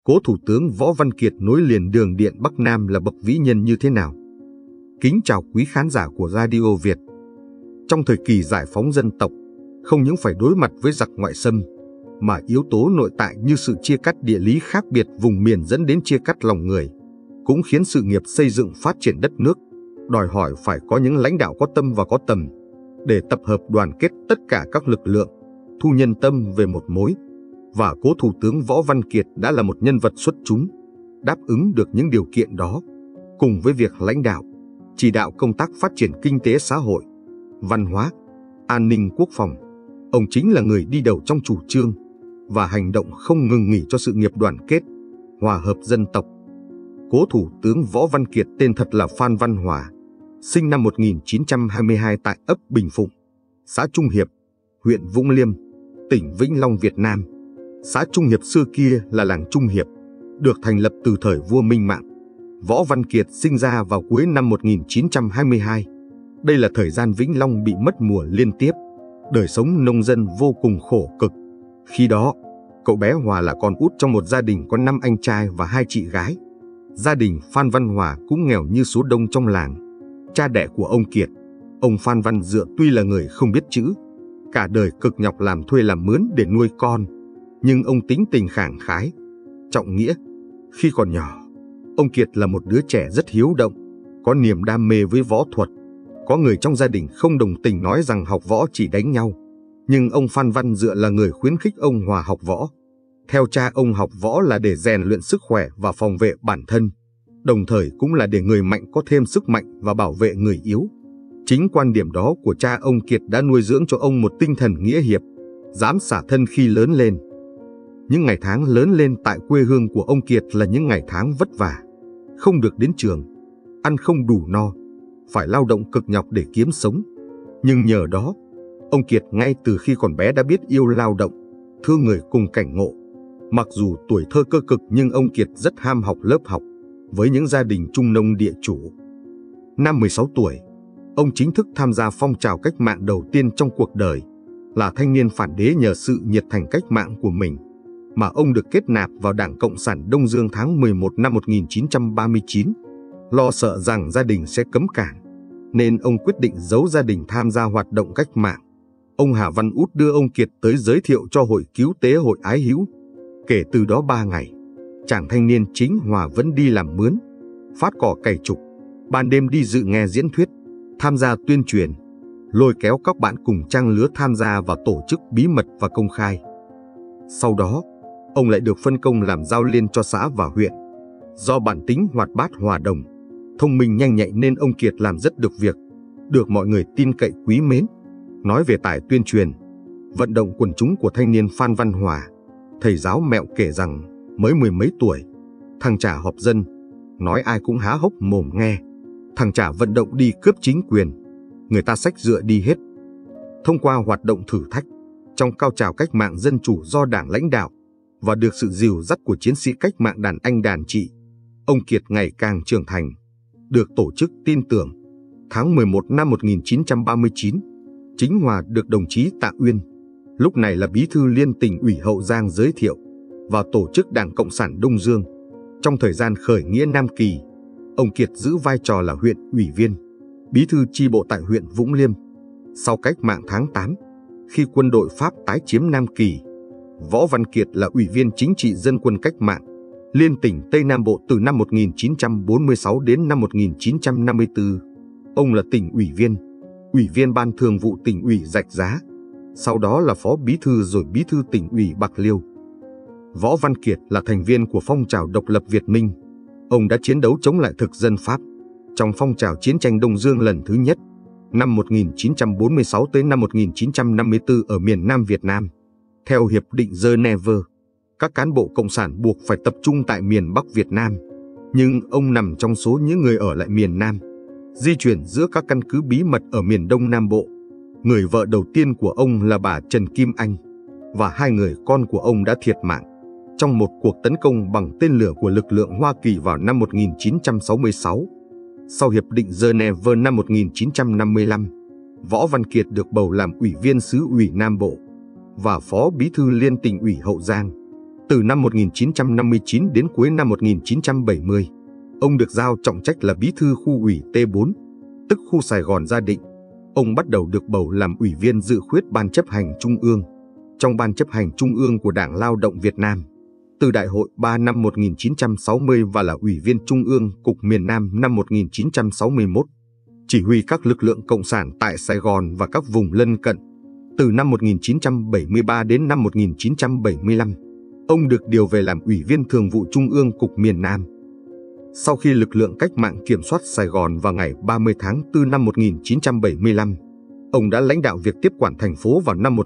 Cố Thủ tướng Võ Văn Kiệt nối liền đường điện Bắc Nam là bậc vĩ nhân như thế nào? Kính chào quý khán giả của Radio Việt. Trong thời kỳ giải phóng dân tộc, không những phải đối mặt với giặc ngoại xâm, mà yếu tố nội tại như sự chia cắt địa lý khác biệt vùng miền dẫn đến chia cắt lòng người, cũng khiến sự nghiệp xây dựng phát triển đất nước đòi hỏi phải có những lãnh đạo có tâm và có tầm, để tập hợp đoàn kết tất cả các lực lượng, thu nhân tâm về một mối. Và Cố Thủ tướng Võ Văn Kiệt đã là một nhân vật xuất chúng, đáp ứng được những điều kiện đó. Cùng với việc lãnh đạo, chỉ đạo công tác phát triển kinh tế xã hội, văn hóa, an ninh quốc phòng, ông chính là người đi đầu trong chủ trương và hành động không ngừng nghỉ cho sự nghiệp đoàn kết, hòa hợp dân tộc. Cố Thủ tướng Võ Văn Kiệt tên thật là Phan Văn Hòa, sinh năm 1922 tại ấp Bình Phụng, xã Trung Hiệp, huyện Vũng Liêm, tỉnh Vĩnh Long, Việt Nam. Xã Trung Hiệp xưa kia là làng Trung Hiệp, được thành lập từ thời vua Minh Mạng. Võ Văn Kiệt sinh ra vào cuối năm 1922. Đây là thời gian Vĩnh Long bị mất mùa liên tiếp, đời sống nông dân vô cùng khổ cực. Khi đó, cậu bé Hòa là con út trong một gia đình có 5 anh trai và 2 chị gái. Gia đình Phan Văn Hòa cũng nghèo như số đông trong làng. Cha đẻ của ông Kiệt, ông Phan Văn Dựa tuy là người không biết chữ, cả đời cực nhọc làm thuê làm mướn để nuôi con, nhưng ông tính tình khẳng khái, trọng nghĩa. Khi còn nhỏ, ông Kiệt là một đứa trẻ rất hiếu động, có niềm đam mê với võ thuật. Có người trong gia đình không đồng tình nói rằng học võ chỉ đánh nhau, nhưng ông Phan Văn Dựa là người khuyến khích ông Hòa học võ. Theo cha, ông học võ là để rèn luyện sức khỏe và phòng vệ bản thân, đồng thời cũng là để người mạnh có thêm sức mạnh và bảo vệ người yếu. Chính quan điểm đó của cha ông Kiệt đã nuôi dưỡng cho ông một tinh thần nghĩa hiệp, dám xả thân khi lớn lên. Những ngày tháng lớn lên tại quê hương của ông Kiệt là những ngày tháng vất vả, không được đến trường, ăn không đủ no, phải lao động cực nhọc để kiếm sống. Nhưng nhờ đó, ông Kiệt ngay từ khi còn bé đã biết yêu lao động, thương người cùng cảnh ngộ. Mặc dù tuổi thơ cơ cực nhưng ông Kiệt rất ham học lớp học với những gia đình trung nông địa chủ. Năm 16 tuổi, ông chính thức tham gia phong trào cách mạng đầu tiên trong cuộc đời, là thanh niên phản đế. Nhờ sự nhiệt thành cách mạng của mình mà ông được kết nạp vào Đảng Cộng sản Đông Dương tháng 11 năm 1939. Lo sợ rằng gia đình sẽ cấm cản, nên ông quyết định giấu gia đình tham gia hoạt động cách mạng. Ông Hà Văn Út đưa ông Kiệt tới giới thiệu cho Hội Cứu tế Hội Ái Hữu. Kể từ đó 3 ngày, chàng thanh niên chính Hòa vẫn đi làm mướn, phát cỏ cày trục, ban đêm đi dự nghe diễn thuyết, tham gia tuyên truyền, lôi kéo các bạn cùng trang lứa tham gia vào tổ chức bí mật và công khai. Sau đó, ông lại được phân công làm giao liên cho xã và huyện. Do bản tính hoạt bát hòa đồng, thông minh nhanh nhạy nên ông Kiệt làm rất được việc, được mọi người tin cậy quý mến. Nói về tài tuyên truyền, vận động quần chúng của thanh niên Phan Văn Hòa, thầy giáo Mẹo kể rằng mới 10 mấy tuổi, thằng Trả họp dân, nói ai cũng há hốc mồm nghe. Thằng Trả vận động đi cướp chính quyền, người ta xách dựa đi hết. Thông qua hoạt động thử thách trong cao trào cách mạng dân chủ do Đảng lãnh đạo và được sự dìu dắt của chiến sĩ cách mạng đàn anh đàn chị, ông Kiệt ngày càng trưởng thành, được tổ chức tin tưởng. Tháng 11 năm 1939, chính Hòa được đồng chí Tạ Uyên, lúc này là bí thư Liên tỉnh ủy Hậu Giang, giới thiệu vào tổ chức Đảng Cộng sản Đông Dương. Trong thời gian khởi nghĩa Nam Kỳ, ông Kiệt giữ vai trò là huyện ủy viên, bí thư chi bộ tại huyện Vũng Liêm. Sau cách mạng tháng 8, khi quân đội Pháp tái chiếm Nam Kỳ, Võ Văn Kiệt là ủy viên chính trị dân quân cách mạng Liên tỉnh Tây Nam Bộ từ năm 1946 đến năm 1954. Ông là tỉnh ủy viên Ban Thường vụ tỉnh ủy Rạch Giá, sau đó là phó bí thư rồi bí thư tỉnh ủy Bạc Liêu. Võ Văn Kiệt là thành viên của phong trào độc lập Việt Minh. Ông đã chiến đấu chống lại thực dân Pháp trong phong trào chiến tranh Đông Dương lần thứ nhất, năm 1946 tới năm 1954 ở miền Nam Việt Nam. Theo Hiệp định Geneva, các cán bộ cộng sản buộc phải tập trung tại miền Bắc Việt Nam, nhưng ông nằm trong số những người ở lại miền Nam, di chuyển giữa các căn cứ bí mật ở miền Đông Nam Bộ. Người vợ đầu tiên của ông là bà Trần Kim Anh, và 2 người con của ông đã thiệt mạng trong một cuộc tấn công bằng tên lửa của lực lượng Hoa Kỳ vào năm 1966. Sau Hiệp định Geneva năm 1955, Võ Văn Kiệt được bầu làm ủy viên xứ ủy Nam Bộ và phó bí thư Liên tỉnh ủy Hậu Giang. Từ năm 1959 đến cuối năm 1970, ông được giao trọng trách là bí thư khu ủy T4, tức khu Sài Gòn Gia Định. Ông bắt đầu được bầu làm ủy viên dự khuyết Ban chấp hành Trung ương, trong Ban chấp hành Trung ương của Đảng Lao động Việt Nam, từ Đại hội 3 năm 1960 và là ủy viên Trung ương Cục miền Nam năm 1961, chỉ huy các lực lượng cộng sản tại Sài Gòn và các vùng lân cận. Từ năm 1973 đến năm 1975, ông được điều về làm ủy viên thường vụ Trung ương Cục miền Nam. Sau khi lực lượng cách mạng kiểm soát Sài Gòn vào ngày 30 tháng 4 năm 1975, ông đã lãnh đạo việc tiếp quản thành phố vào năm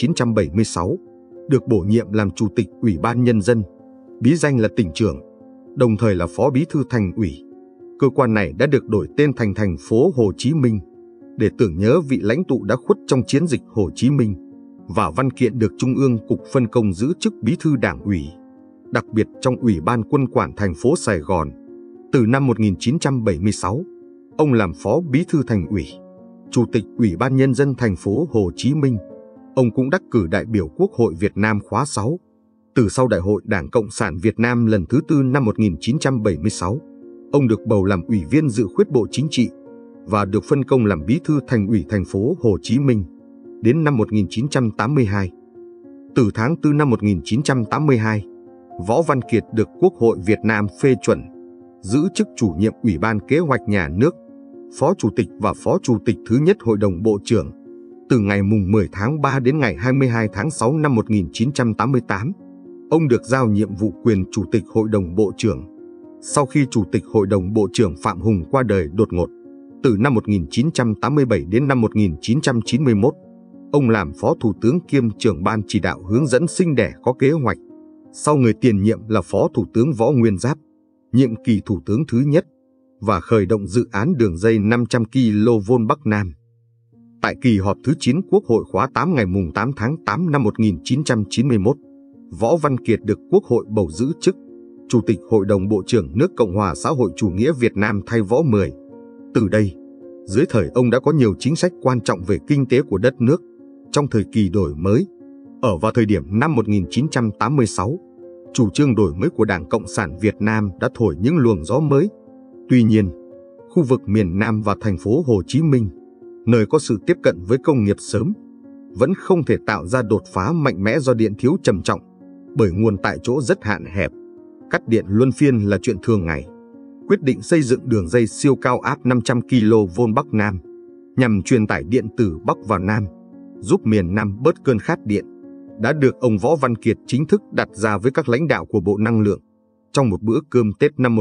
1976, được bổ nhiệm làm Chủ tịch Ủy ban Nhân dân, bí danh là tỉnh trưởng, đồng thời là Phó Bí thư Thành ủy. Cơ quan này đã được đổi tên thành thành phố Hồ Chí Minh, để tưởng nhớ vị lãnh tụ đã khuất trong chiến dịch Hồ Chí Minh, và văn kiện được Trung ương Cục phân công giữ chức Bí thư Đảng ủy, đặc biệt trong Ủy ban Quân quản thành phố Sài Gòn. Từ năm 1976, ông làm Phó Bí thư Thành ủy, Chủ tịch Ủy ban Nhân dân thành phố Hồ Chí Minh. Ông cũng đắc cử đại biểu Quốc hội Việt Nam khóa 6. Từ sau Đại hội Đảng Cộng sản Việt Nam lần thứ 4 năm 1976, ông được bầu làm ủy viên dự khuyết Bộ Chính trị và được phân công làm Bí thư Thành ủy thành phố Hồ Chí Minh đến năm 1982. Từ tháng 4 năm 1982, Võ Văn Kiệt được Quốc hội Việt Nam phê chuẩn giữ chức chủ nhiệm Ủy ban Kế hoạch Nhà nước, Phó Chủ tịch và Phó Chủ tịch thứ nhất Hội đồng Bộ trưởng. Từ ngày mùng 10 tháng 3 đến ngày 22 tháng 6 năm 1988, ông được giao nhiệm vụ quyền Chủ tịch Hội đồng Bộ trưởng. Sau khi Chủ tịch Hội đồng Bộ trưởng Phạm Hùng qua đời đột ngột, từ năm 1987 đến năm 1991, ông làm Phó Thủ tướng kiêm trưởng Ban chỉ đạo hướng dẫn sinh đẻ có kế hoạch. Sau người tiền nhiệm là Phó Thủ tướng Võ Nguyên Giáp, nhiệm kỳ Thủ tướng thứ nhất, và khởi động dự án đường dây 500 kV Bắc Nam. Tại kỳ họp thứ 9 Quốc hội khóa 8 ngày mùng 8 tháng 8 năm 1991, Võ Văn Kiệt được Quốc hội bầu giữ chức Chủ tịch Hội đồng Bộ trưởng nước Cộng hòa xã hội chủ nghĩa Việt Nam thay Võ Mười. Từ đây, dưới thời ông đã có nhiều chính sách quan trọng về kinh tế của đất nước trong thời kỳ đổi mới. Ở vào thời điểm năm 1986, chủ trương đổi mới của Đảng Cộng sản Việt Nam đã thổi những luồng gió mới. Tuy nhiên, khu vực miền Nam và thành phố Hồ Chí Minh, nơi có sự tiếp cận với công nghiệp sớm, vẫn không thể tạo ra đột phá mạnh mẽ do điện thiếu trầm trọng, bởi nguồn tại chỗ rất hạn hẹp. Cắt điện luân phiên là chuyện thường ngày. Quyết định xây dựng đường dây siêu cao áp 500 kV Bắc Nam nhằm truyền tải điện từ Bắc vào Nam, giúp miền Nam bớt cơn khát điện, đã được ông Võ Văn Kiệt chính thức đặt ra với các lãnh đạo của Bộ Năng lượng trong một bữa cơm Tết năm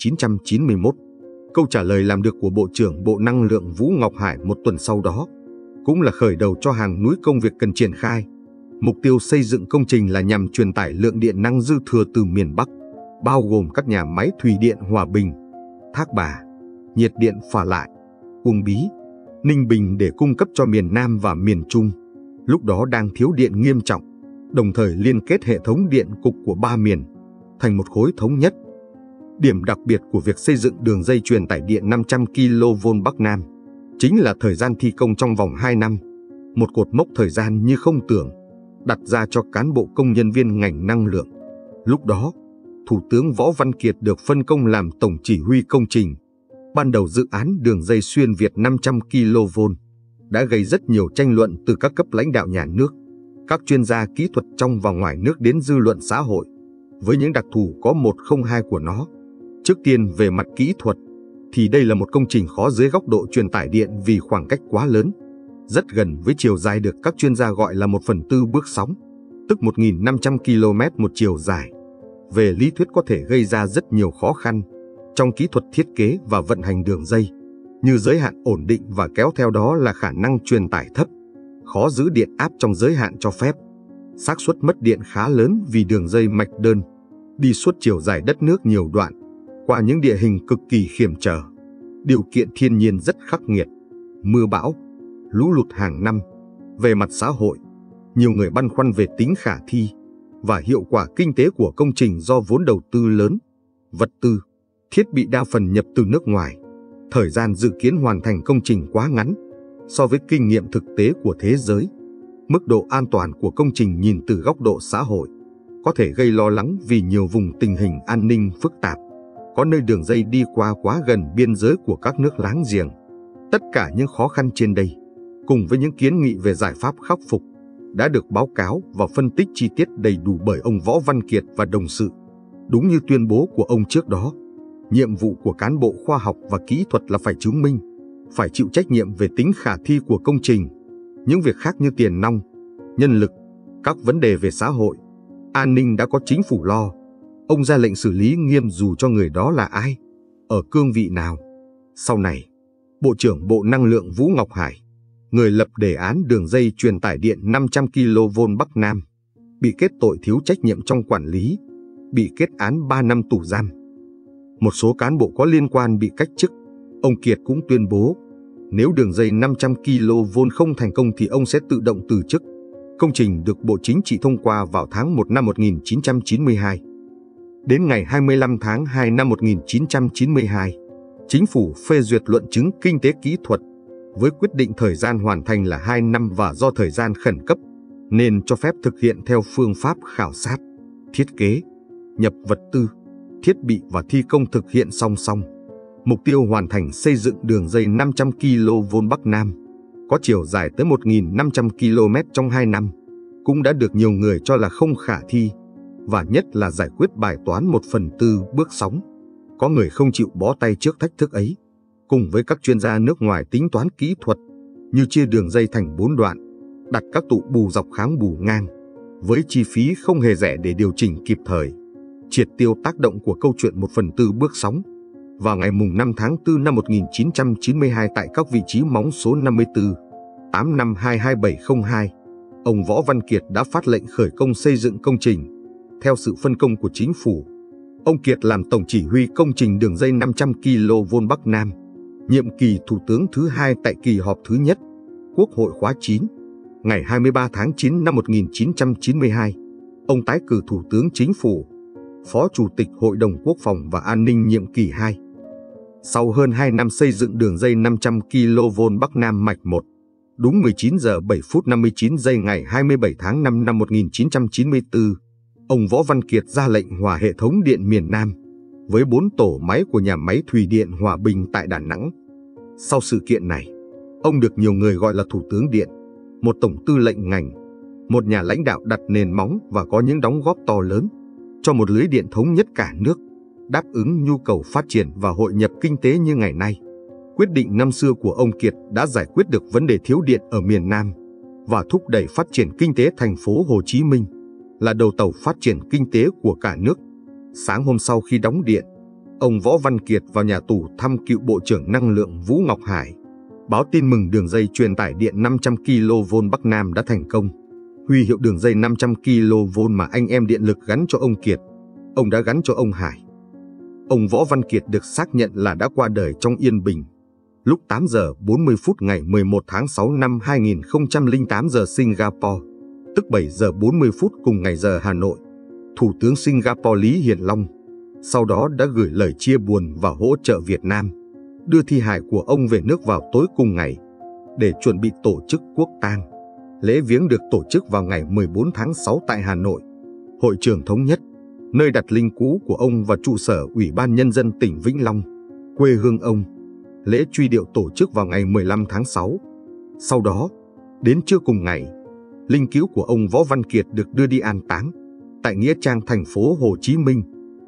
1991. Câu trả lời làm được của Bộ trưởng Bộ Năng lượng Vũ Ngọc Hải một tuần sau đó cũng là khởi đầu cho hàng núi công việc cần triển khai. Mục tiêu xây dựng công trình là nhằm truyền tải lượng điện năng dư thừa từ miền Bắc, bao gồm các nhà máy thủy điện Hòa Bình, Thác Bà, Nhiệt điện Phả Lại, Uông Bí, Ninh Bình để cung cấp cho miền Nam và miền Trung, lúc đó đang thiếu điện nghiêm trọng, đồng thời liên kết hệ thống điện cục của ba miền thành một khối thống nhất. Điểm đặc biệt của việc xây dựng đường dây truyền tải điện 500 kV Bắc Nam chính là thời gian thi công trong vòng 2 năm, một cột mốc thời gian như không tưởng, đặt ra cho cán bộ công nhân viên ngành năng lượng. Lúc đó, Thủ tướng Võ Văn Kiệt được phân công làm tổng chỉ huy công trình. Ban đầu dự án đường dây xuyên Việt 500 kV đã gây rất nhiều tranh luận từ các cấp lãnh đạo nhà nước, các chuyên gia kỹ thuật trong và ngoài nước đến dư luận xã hội, với những đặc thù có 102 của nó. Trước tiên về mặt kỹ thuật, thì đây là một công trình khó dưới góc độ truyền tải điện vì khoảng cách quá lớn, rất gần với chiều dài được các chuyên gia gọi là 1/4 bước sóng, tức 1.500 km một chiều dài. Về lý thuyết có thể gây ra rất nhiều khó khăn trong kỹ thuật thiết kế và vận hành đường dây, như giới hạn ổn định và kéo theo đó là khả năng truyền tải thấp, khó giữ điện áp trong giới hạn cho phép, xác suất mất điện khá lớn vì đường dây mạch đơn, đi suốt chiều dài đất nước nhiều đoạn, qua những địa hình cực kỳ hiểm trở, điều kiện thiên nhiên rất khắc nghiệt, mưa bão, lũ lụt hàng năm. Về mặt xã hội, nhiều người băn khoăn về tính khả thi và hiệu quả kinh tế của công trình do vốn đầu tư lớn, vật tư, thiết bị đa phần nhập từ nước ngoài, thời gian dự kiến hoàn thành công trình quá ngắn so với kinh nghiệm thực tế của thế giới, mức độ an toàn của công trình nhìn từ góc độ xã hội có thể gây lo lắng vì nhiều vùng tình hình an ninh phức tạp, có nơi đường dây đi qua quá gần biên giới của các nước láng giềng. Tất cả những khó khăn trên đây, cùng với những kiến nghị về giải pháp khắc phục, đã được báo cáo và phân tích chi tiết đầy đủ bởi ông Võ Văn Kiệt và đồng sự. Đúng như tuyên bố của ông trước đó, nhiệm vụ của cán bộ khoa học và kỹ thuật là phải chứng minh, phải chịu trách nhiệm về tính khả thi của công trình. Những việc khác như tiền nong, nhân lực, các vấn đề về xã hội, an ninh đã có chính phủ lo. Ông ra lệnh xử lý nghiêm dù cho người đó là ai, ở cương vị nào. Sau này, Bộ trưởng Bộ Năng lượng Vũ Ngọc Hải, người lập đề án đường dây truyền tải điện 500 kV Bắc Nam, bị kết tội thiếu trách nhiệm trong quản lý, bị kết án 3 năm tù giam. Một số cán bộ có liên quan bị cách chức. Ông Kiệt cũng tuyên bố, nếu đường dây 500 kV không thành công thì ông sẽ tự động từ chức. Công trình được Bộ Chính trị thông qua vào tháng 1 năm 1992. Đến ngày 25 tháng 2 năm 1992, Chính phủ phê duyệt luận chứng kinh tế kỹ thuật với quyết định thời gian hoàn thành là 2 năm và do thời gian khẩn cấp nên cho phép thực hiện theo phương pháp khảo sát, thiết kế, nhập vật tư, thiết bị và thi công thực hiện song song. Mục tiêu hoàn thành xây dựng đường dây 500 kV Bắc Nam, có chiều dài tới 1.500 km trong 2 năm, cũng đã được nhiều người cho là không khả thi, và nhất là giải quyết bài toán 1/4 bước sóng. Có người không chịu bó tay trước thách thức ấy, cùng với các chuyên gia nước ngoài tính toán kỹ thuật, như chia đường dây thành 4 đoạn, đặt các tụ bù dọc kháng bù ngang, với chi phí không hề rẻ để điều chỉnh kịp thời, triệt tiêu tác động của câu chuyện 1/4 bước sóng. Vào ngày 5 tháng 4 năm 1992 tại các vị trí móng số 54, 8522-2702, ông Võ Văn Kiệt đã phát lệnh khởi công xây dựng công trình. Theo sự phân công của chính phủ, ông Kiệt làm tổng chỉ huy công trình đường dây 500 kV Bắc Nam, nhiệm kỳ Thủ tướng thứ 2 tại kỳ họp thứ nhất, Quốc hội khóa 9. Ngày 23 tháng 9 năm 1992, ông tái cử Thủ tướng Chính phủ, Phó Chủ tịch Hội đồng Quốc phòng và An ninh nhiệm kỳ 2. Sau hơn 2 năm xây dựng đường dây 500 kV Bắc Nam mạch 1, đúng 19 giờ 7 phút 59 giây ngày 27 tháng 5 năm 1994, ông Võ Văn Kiệt ra lệnh hòa hệ thống điện miền Nam với 4 tổ máy của nhà máy Thủy điện Hòa Bình tại Đà Nẵng. Sau sự kiện này, ông được nhiều người gọi là Thủ tướng Điện, một tổng tư lệnh ngành, một nhà lãnh đạo đặt nền móng và có những đóng góp to lớn cho một lưới điện thống nhất cả nước, đáp ứng nhu cầu phát triển và hội nhập kinh tế như ngày nay. Quyết định năm xưa của ông Kiệt đã giải quyết được vấn đề thiếu điện ở miền Nam và thúc đẩy phát triển kinh tế thành phố Hồ Chí Minh, là đầu tàu phát triển kinh tế của cả nước. Sáng hôm sau khi đóng điện, ông Võ Văn Kiệt vào nhà tù thăm cựu Bộ trưởng Năng lượng Vũ Ngọc Hải, báo tin mừng đường dây truyền tải điện 500 kV Bắc Nam đã thành công. Huy hiệu đường dây 500 kV mà anh em điện lực gắn cho ông Kiệt, ông đã gắn cho ông Hải. Ông Võ Văn Kiệt được xác nhận là đã qua đời trong yên bình, lúc 8 giờ 40 phút ngày 11 tháng 6 năm 2008 giờ Singapore, tức 7 giờ 40 phút cùng ngày giờ Hà Nội. Thủ tướng Singapore Lý Hiển Long sau đó đã gửi lời chia buồn và hỗ trợ Việt Nam, đưa thi hài của ông về nước vào tối cùng ngày để chuẩn bị tổ chức quốc tang. Lễ viếng được tổ chức vào ngày 14 tháng 6 tại Hà Nội, Hội trường Thống Nhất, nơi đặt linh cữu của ông và trụ sở Ủy ban Nhân dân tỉnh Vĩnh Long, quê hương ông. Lễ truy điệu tổ chức vào ngày 15 tháng 6. Sau đó, đến trưa cùng ngày, linh cữu của ông Võ Văn Kiệt được đưa đi an táng tại Nghĩa Trang thành phố Hồ Chí Minh.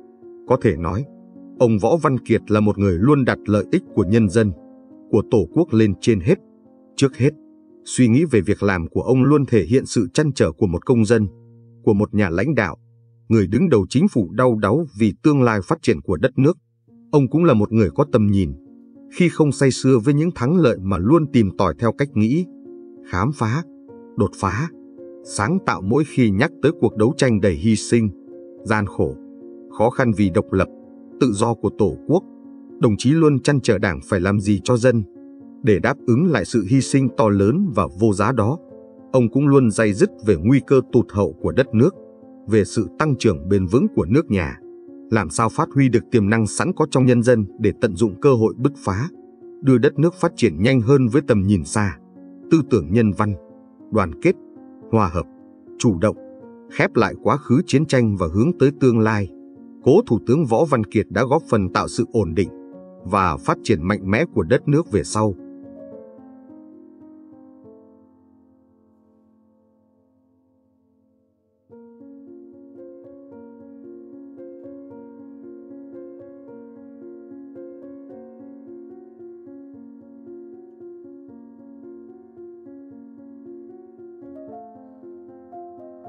Có thể nói, ông Võ Văn Kiệt là một người luôn đặt lợi ích của nhân dân, của Tổ quốc lên trên hết. Trước hết, suy nghĩ về việc làm của ông luôn thể hiện sự trăn trở của một công dân, của một nhà lãnh đạo, người đứng đầu chính phủ đau đáu vì tương lai phát triển của đất nước. Ông cũng là một người có tầm nhìn, khi không say sưa với những thắng lợi mà luôn tìm tòi theo cách nghĩ, khám phá, đột phá, sáng tạo mỗi khi nhắc tới cuộc đấu tranh đầy hy sinh, gian khổ, khó khăn vì độc lập, tự do của Tổ quốc. Đồng chí luôn trăn trở Đảng phải làm gì cho dân, để đáp ứng lại sự hy sinh to lớn và vô giá đó. Ông cũng luôn day dứt về nguy cơ tụt hậu của đất nước, về sự tăng trưởng bền vững của nước nhà, làm sao phát huy được tiềm năng sẵn có trong nhân dân để tận dụng cơ hội bứt phá, đưa đất nước phát triển nhanh hơn với tầm nhìn xa, tư tưởng nhân văn, đoàn kết, hòa hợp, chủ động, khép lại quá khứ chiến tranh và hướng tới tương lai, cố Thủ tướng Võ Văn Kiệt đã góp phần tạo sự ổn định và phát triển mạnh mẽ của đất nước về sau.